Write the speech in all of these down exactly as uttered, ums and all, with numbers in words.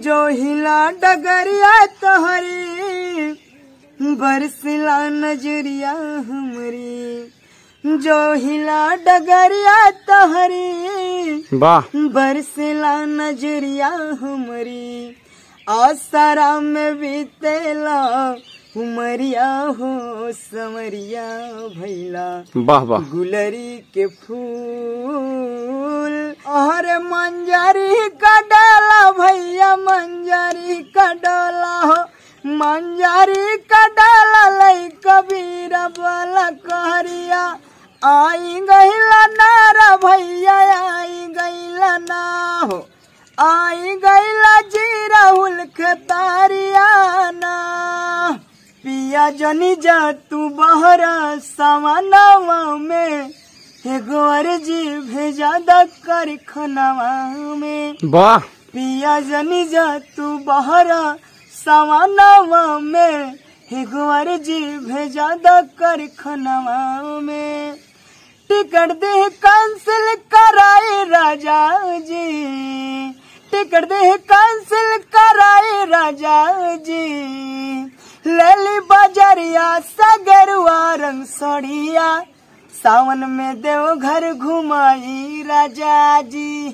जो हिला डगरिया तोहरी बरसिला नजरिया हमरी। जो हिला डगरिया तोहरी बरसिला नजरिया हमरी। आसरा में बीतेला उमरिया हो समरिया भैला। वाह वाह। गुलरी के फूल और मंजरी का डाला भैया मंजरी का डोला हो। मंजरी का डाला लई कबीर वाला कहरिया। आई गईला नारा भैया आई गईला ना हो। आई गईला जी राहुल खतारिया ना। पिया जनी जा तू बहरा सामानवा में एगो अर्जी भेजा द कर खनवा में। वाह। पिया जनी जा तू बहरा सामानवा में एगो अर्जी भेजा द कर खनवा में। टिकट दे कैंसिल कराए राजा जी। टिकट दे कैंसिल कराए राजा जी। लेली बाजरिया सगरुआ रंग सड़िया। सावन में देव घर घुमाई राजा जी।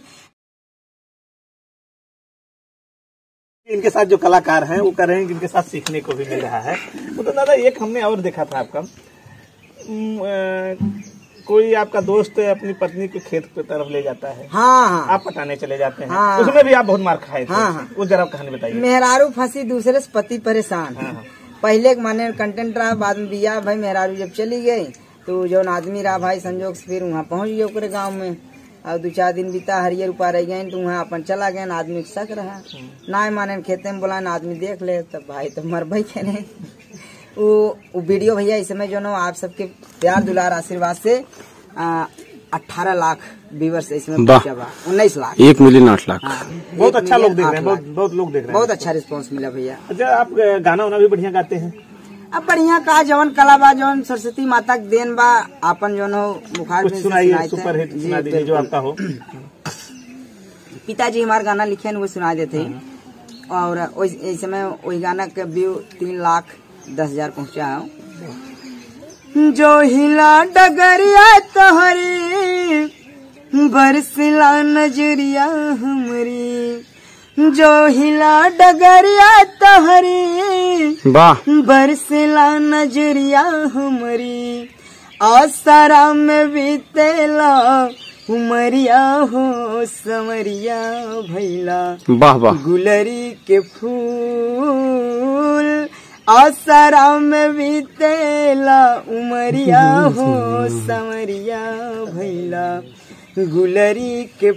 इनके साथ जो कलाकार हैं वो कर रहे हैं, इनके साथ सीखने को भी मिल रहा है। वो तो दादा एक हमने और देखा था आपका, कोई आपका दोस्त अपनी पत्नी को खेत की तरफ ले जाता है। हाँ हाँ। आप पटाने चले जाते हैं। हाँ, उसमें भी आप बहुत मार खाए थे। हाँ, हाँ। वो जरा कहानी बताइए। मेहरारू फंसी दूसरे से पति परेशान। हाँ, हाँ। पहले माने कंटेंट रहा, बाद में बिया भाई मेहरारू जब चली गई तो जो आदमी रहा भाई संजोग से फिर वहाँ पहुँच गए ओकरे गाँव में। और दो चार दिन बीता हरियर ऊपर रह गए तो वहाँ अपन चला गए। आदमी शक रहा ना माने खेते में बोला आदमी देख ले तब भाई तो मर भाई के नहीं। वो वीडियो भैया इस समय जो ना आप सबके प्यार दुलार आशीर्वाद से अठारह लाख व्यूअर्स इसमें उन्नीस लाख एक मिलियन आठ लाख। हाँ, बहुत अच्छा लोग देख रहे हैं। बहुत बहुत लोग देख रहे हैं। बहुत अच्छा रिस्पांस मिला भैया। अच्छा आप गाना वाना भी बढ़िया गाते हैं। अब बढ़िया का जवन कला बा जवन सरस्वती माता के देन बा अपन जो हो मुखार कुछ सुनाइए, सुपर हिट सुना दीजिए जो आपका हो। पिताजी हमारे गाना लिखे वो सुना देते और इस समय वही गाना के व्यू तीन लाख दस हजार पहुँचा है। जो हिला डगरिया तोहरी बरसिला नजरिया हमरी। जो हिला डगरिया तोहरी बरसिला नजरिया हमरी। आसरा में बीतेला उमरिया हो समरिया भैला। वाह वाह। गुलरी के फूल आसरा में बीतेला उमरिया हो समरिया भैला। गुलरी के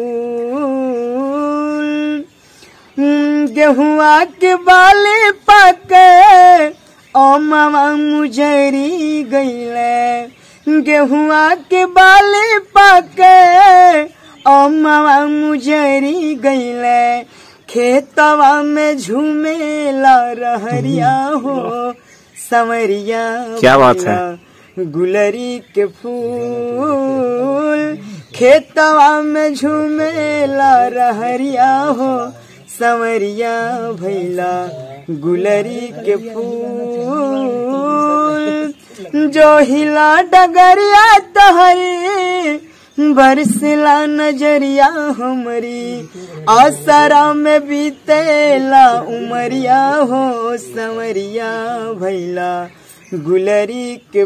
फूल गेहुआ के बाले पके ओ मामा मुजरी गईले। गेहुआ के बाले पके ओ मामा मुजरी गईले। खेतवा में झूमेला रहरिया हो समरिया। क्या बात है। गुलरी के फूल खेतवा में झूमेला रहरिया हो समरिया भैला। गुलरी के फूल जो हिला डगरिया तोहरी बरसिला नजरिया हमरी। आसरा में बीतेला उमरिया हो समरिया भैला। गुलरी के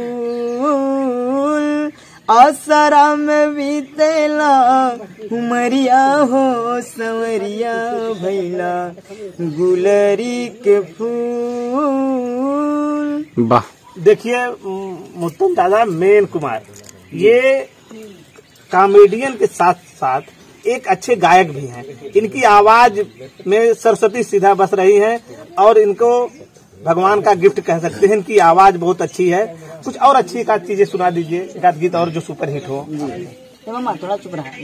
फूल आसरा में बीतेला उमरिया हो संवरिया भैला। गुलरी के फूल। वाह। देखिए मुत्तम दादा मेन कुमार ये कॉमेडियन के साथ साथ एक अच्छे गायक भी हैं। इनकी आवाज में सरस्वती सीधा बस रही है और इनको भगवान का गिफ्ट कह सकते हैं। इनकी आवाज बहुत अच्छी है। कुछ और अच्छी एक आध चीजें सुना दीजिए, एक आध गीत और जो सुपर हिट हो। थोड़ा चुप रहा।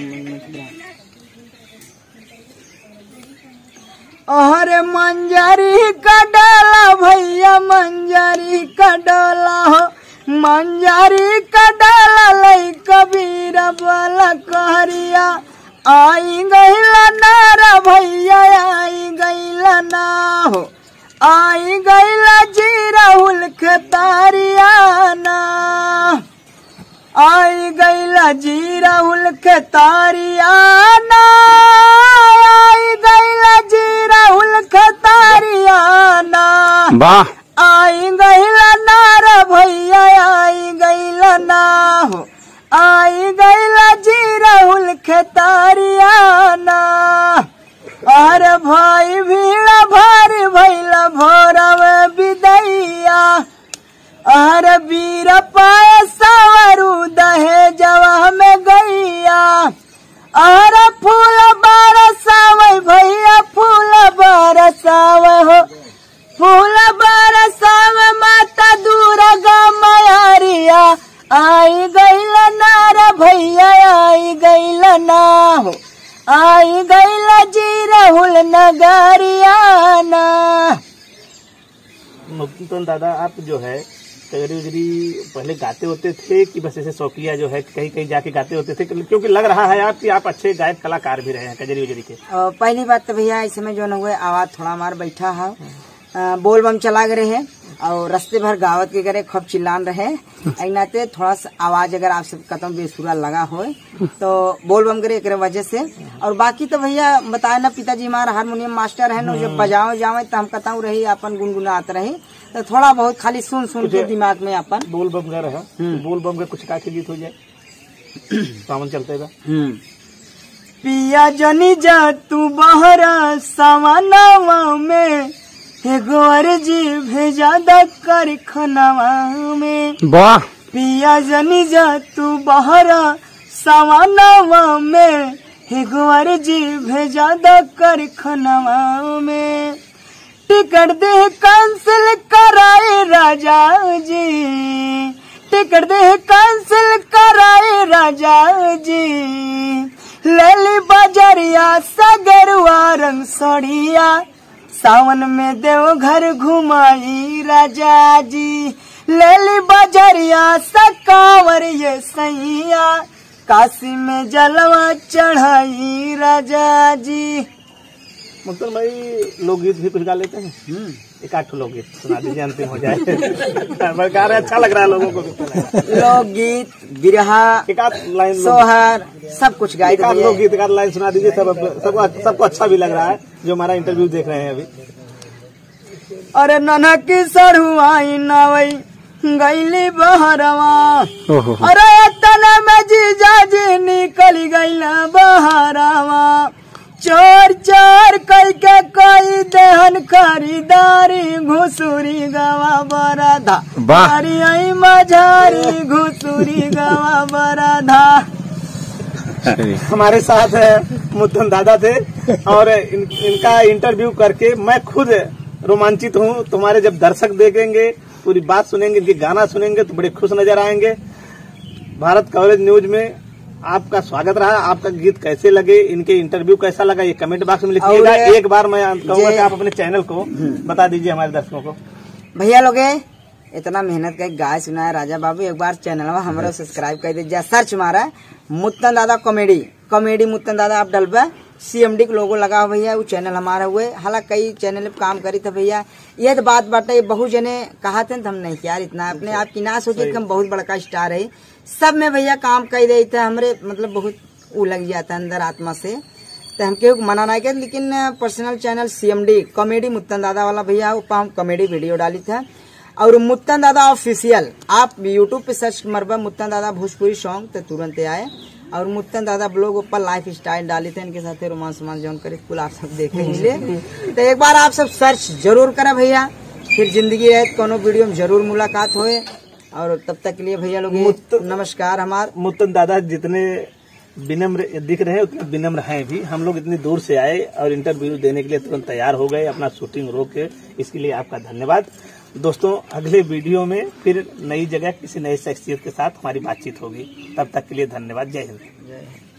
अरे मंजरी का डाला भैया मंजरी का डाला हो। मंजरी का डाला लई कबीर वाला कहरिया। आई गईला नारा भैया आई खेतारियाना आई गईला जी राहुल खेतारियाना आई गईला जी राहुल खेतारियाना वाह आई गईला नार भैया आई गईला ना हो आई गईला जी राहुल खेतारियाना अरे भाई भीड़ भारी भैला भोरव विदैया अरे वीर पाए सावरू दहे जवा में गैया अरे फूल बरसावे भैया फूल बरसावे हो फूल बरसावे माता दुर्गा मैया आई गईला नारा भैया आई गईला ना हो आई गईला जी राहुल नगरियाना। मुत्तन दादा आप जो है कजरी उजरी पहले गाते होते थे कि बस ऐसे शौकिया जो है कहीं कहीं जाके गाते होते थे, क्योंकि लग रहा है आप कि आप अच्छे गायक कलाकार भी रहे हैं कजरी उजरी के। पहली बात तो भैया इस समय जो न हुए आवाज थोड़ा मार बैठा है, बोल बम चला गए हैं और रस्ते भर गावत के करे खूब चिल्लान रहे नाते थोड़ा सा आवाज अगर आप सब कतम बेसुरा लगा हो तो बोल बम करे एक वजह से। और बाकी तो भैया बताए ना पिताजी हमारा हारमोनियम मास्टर है ना, जब बजाओ जावे तो हम कताऊ रही अपन गुनगुनाते रही तो थोड़ा बहुत खाली सुन सुन के दिमाग में अपन बोल बम गा रहा बोल बम का कुछ का गीत हो जाए सावन चलते बा। पिया जनी जा तू बहरा सावनवा में गोर जी भेजा द कर खनवा में वाह पिया जनी जा तू बहरा सावनवा में गोर जी भेजा द कर खनवा में टिकट दे कैंसिल कराए राजा जी टिकट दे कैंसिल कराए राजा जी लेली बजरिया सगरुआ रंग सड़िया सावन में देव घर घुमाई राजा जी लेली बजरिया सकावर ये सैया काशी में जलवा चढ़ाई राजा जी। मुत्तन भाई लोकगीत भी कुछ गा लेते हैं, एक आठ लोकगीत सुना दीजिए अंतिम हो जाए। गा रहे अच्छा लग रहा है लोगों को। लोकगीत बिरहा एक आध लाइन सोहर सब कुछ गाए एक आध लोकगीत एक आध लाइन सुना दीजिए, सब सबको सबको अच्छा भी लग रहा है जो हमारा इंटरव्यू देख रहे हैं अभी। अरे नन्हा की सड़ुआई नावई गईली बहरवा अरे तना में जीजा जी निकल गईला बहरवा चोर चोर कई के कोई देहन खरीदारी घुसुरी गवा बराधा बारी आई मझारी घुसुरी गवा बराधा। हमारे साथ मुत्तन दादा थे और इन, इनका इंटरव्यू करके मैं खुद रोमांचित हूँ। तुम्हारे जब दर्शक देखेंगे पूरी बात सुनेंगे इनके गाना सुनेंगे तो बड़े खुश नजर आएंगे। भारत कवरेज न्यूज में आपका स्वागत रहा। आपका गीत कैसे लगे, इनके इंटरव्यू कैसा लगा ये कमेंट बॉक्स में लिखिएगा। एक बार मैं कहूँगा कि आप अपने चैनल को बता दीजिए हमारे दर्शकों को। भैया लोग इतना मेहनत कर गाय सुना है राजा बाबू, एक बार चैनल हमारा सब्सक्राइब कर दीजिए। सर्च मारा मुत्तन दादा कॉमेडी कॉमेडी मुत्तन दादा आप डलबा सीएमडी के लोगो लगा भैया वो चैनल हमारा हुए। हालांकि कई चैनल पे काम करी था भैया, ये तो बात बाटे बहु जने कहा थे हम नहीं यार इतना अपने आप की ना सोचे कि हम बहुत बड़का स्टार है। सब में भैया काम कर रही थे हमरे मतलब बहुत वो लग जाता अंदर आत्मा से, तो हम केहू मना नहीं कर। लेकिन पर्सनल चैनल सीएमडी कॉमेडी मुत्तन दादा वाला भैया ऊपर हम कॉमेडी वीडियो डाली था। और मुत्तन दादा ऑफिशियल आप यूट्यूब पे सर्च मरबा मुत्तन दादा भोजपुरी सॉन्ग तो तुरंत आए। और मुत्तन दादा ब्लॉग ऊपर लाइफ स्टाइल डाली थे, इनके साथ रोमांस रोमांस जॉन करे कुल आप सब देखे मिले। तो एक बार आप सब सर्च जरूर करें भैया, फिर जिंदगी है कोनो वीडियो में जरूर मुलाकात होए। और तब तक के लिए भैया लोग नमस्कार। हमार मुत्तन दादा जितने विनम्र दिख रहे हैं उतने विनम्र हैं भी। हम लोग इतनी दूर से आए और इंटरव्यू देने के लिए तुरंत तैयार हो गए अपना शूटिंग रोक के, इसके लिए आपका धन्यवाद। दोस्तों अगले वीडियो में फिर नई जगह किसी नई शख्सियत के साथ हमारी बातचीत होगी, तब तक के लिए धन्यवाद। जय हिंद।